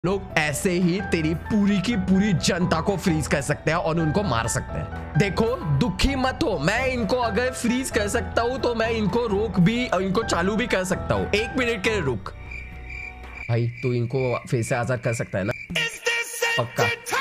लोग ऐसे ही तेरी पूरी की पूरी जनता को फ्रीज कर सकते हैं और उनको मार सकते हैं। देखो दुखी मत हो, मैं इनको अगर फ्रीज कर सकता हूँ तो मैं इनको रोक भी और इनको चालू भी कर सकता हूँ। 1 मिनट के लिए रुक भाई, तू इनको फिर से आजाद कर सकता है ना? पक्का।